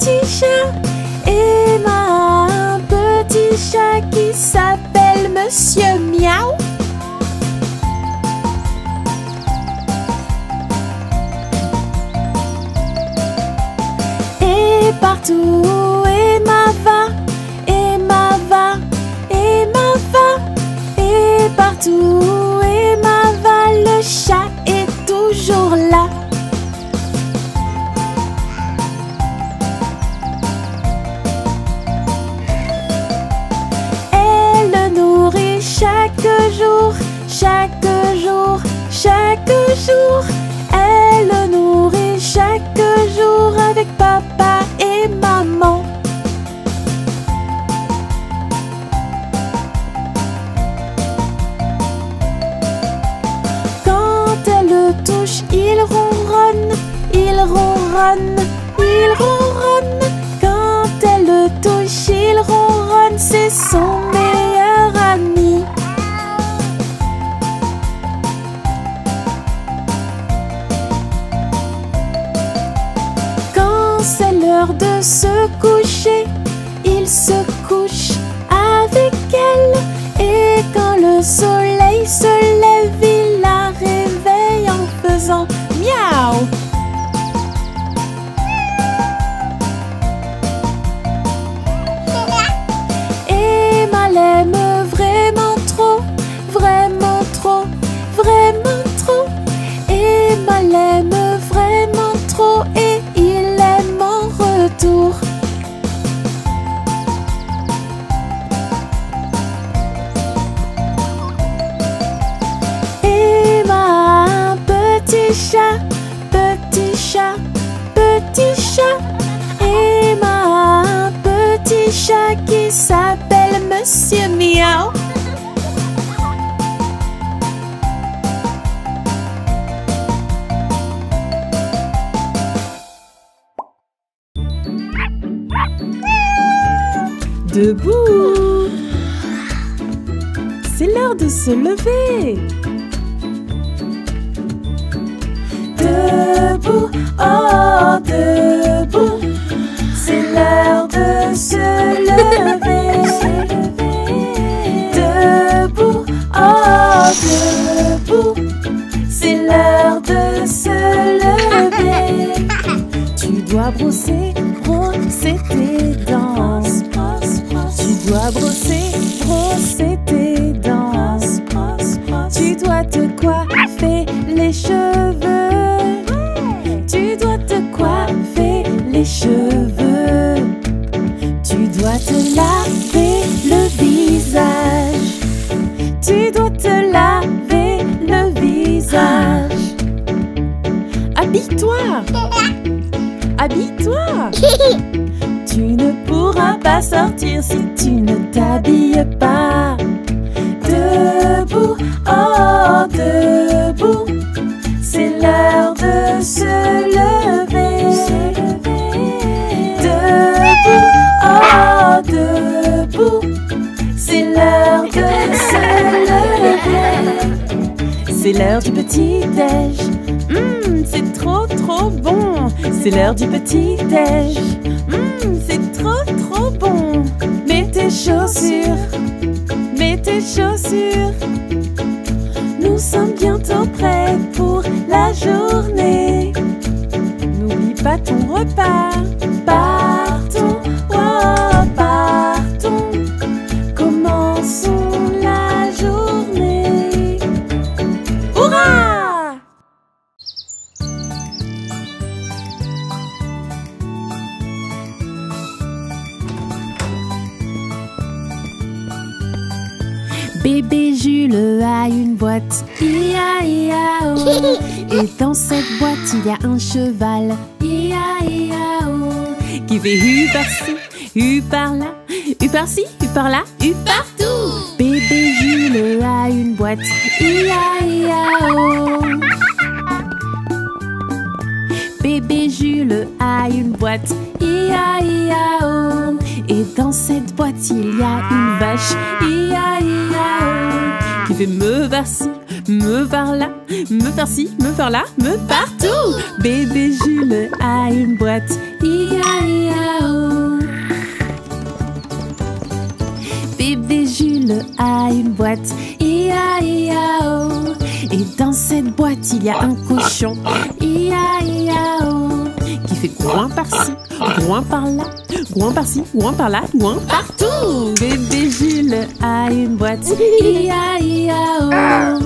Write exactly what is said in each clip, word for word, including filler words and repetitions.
petit chat. Emma a un petit chat qui s'appelle Monsieur Miaou. Et partout où Emma va, Emma va, Emma va. Et partout où Emma va, le chat est toujours là. Elle le nourrit chaque jour, chaque jour, chaque jour. Elle le nourrit chaque jour avec papa et maman. Quand elle le touche, il ronronne, il ronronne, il ronronne. Quand elle le touche, il ronronne, c'est son meilleur ami. Quand c'est l'heure de se coucher, il se couche avec elle. Et quand le soleil se lève, il la réveille en faisant miaou. Emma l'aime vraiment trop, vraiment trop, vraiment trop. Emma l'aime vraiment trop et il l'aime en retour. Emma a un petit chat, petit chat, petit chat. Emma a un petit chat qui s'appelle Monsieur Miaou. Debout! C'est l'heure de se lever! Debout, oh debout! C'est l'heure de se lever! Debout, oh debout! C'est l'heure de se lever! Tu dois brosser, brosser tes dents. Tu dois brosser, brosser tes dents. Tu dois te coiffer les cheveux. Tu dois te coiffer les cheveux. Tu dois te laver le visage. Tu dois te laver le visage. Habille-toi. Habille-toi. Tu ne pourras pas sortir si tu ne t'habilles pas. Debout, oh debout, c'est l'heure de se lever. Debout, oh debout, c'est l'heure de se lever. C'est l'heure du petit-déj. Mmh, c'est trop trop bon. C'est l'heure du petit-déj. Mmh, c'est trop trop bon. Mets tes chaussures, mets tes chaussures. Nous sommes bientôt prêts pour la journée. N'oublie pas ton repas. Partons, oh, partons. Commençons la journée. Hurrah! Bébé Jules a une boîte, ia ia oh. Et dans cette boîte il y a un cheval, ia ia oh. Qui fait hu par-ci, hu par-là, hu par-ci, hu par-là, hu partout. Bébé Jules a une boîte, ia ia oh. Bébé Jules a une boîte, ia ia oh. Et dans cette boîte il y a une vache, ia ia oh. Qui fait me par-ci, me par-là, me par-ci, me par-là, me partout. Bébé Jules a une boîte, ia ia Jules a une boîte, I A I A O. Et dans cette boîte, il y a un cochon, I A I A O, qui fait groin par-ci, groin par-là, groin par-ci, groin par-là, groin partout. Bébé Jules a une boîte, I A I A O.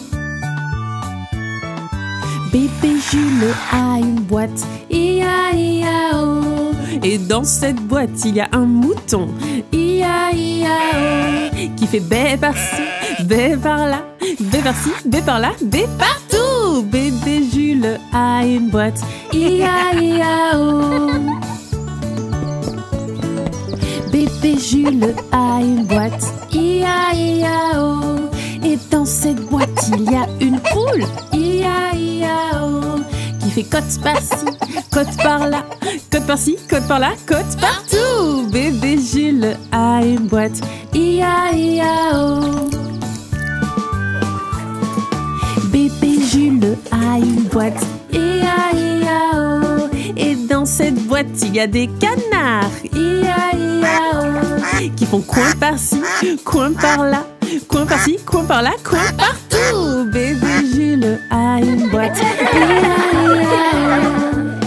Bébé Jules a une boîte, I A I A O. Et dans cette boîte, il y a un mouton, I A I A O, qui fait bé par-ci, bé par-là, bé par-ci, bé par-là, bé partout. Bébé Jules a une boîte, I A I A O. Bébé Jules a une boîte, I A I A O. Et dans cette boîte, il y a une poule, I A I A O, qui fait cote par-ci, cote par-là, cote par-ci, cote par-là, cote partout. Bébé Jules a une boîte, I A I A O. Bébé Jules a une boîte, I A I A O. Et dans cette boîte, il y a des canards, I A I A O, qui font coin par-ci, coin par-là, coin par-ci, coin par-là, coin partout. Bébé Jules a une boîte, I A I A O.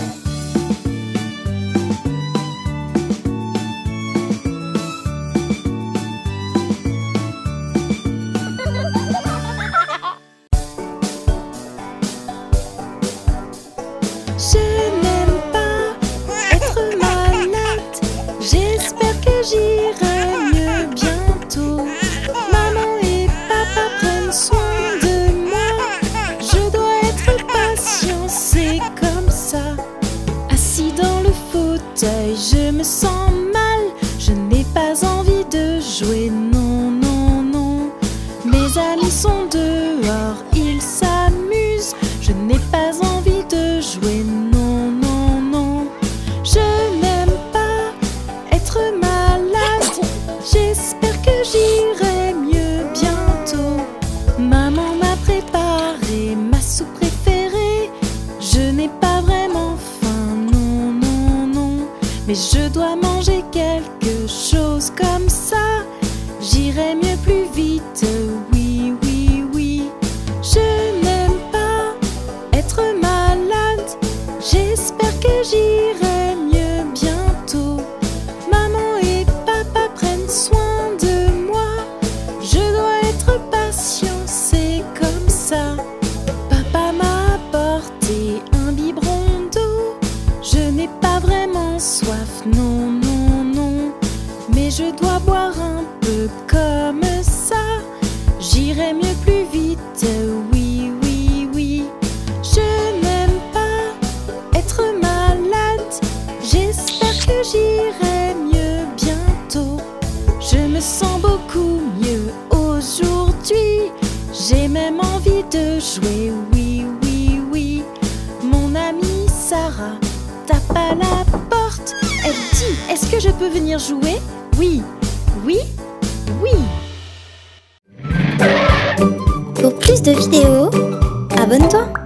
Je n'aime pas être malade, j'espère que j'irai mieux bientôt. Maman et papa prennent soin de moi, je dois être patient, c'est comme ça. Assis dans le fauteuil, je me sens mal, je n'ai pas envie de jouer, non, non, non. Mes amis sont dehors, ils s'amusent, je n'ai pas envie de jouer, non, non, non. Je n'aime pas être malade, j'espère que j'irai mieux bientôt. Maman m'a préparé ma soupe préférée, je n'ai pas vraiment faim, non, non, non. Mais je dois manger quelque chose comme ça, j'irai mieux plus vite, oui, oui, oui. Je n'aime pas être malade, j'espère que j'irai mieux bientôt. Maman et papa prennent soin de moi, je dois être patient, c'est comme ça. Papa m'a apporté un biberon d'eau, je n'ai pas vraiment soif, non, non, non. Mais je dois boire un peu comme ça, j'irai mieux plus vite, oui, oui, oui. Je n'aime pas être malade, j'espère que j'irai mieux bientôt. Je me sens beaucoup mieux aujourd'hui, j'ai même envie de jouer, oui, oui, oui. Mon amie Sarah tape à la porte, elle dit: est-ce que je peux venir jouer? Oui, oui, oui. Pour plus de vidéos, abonne-toi.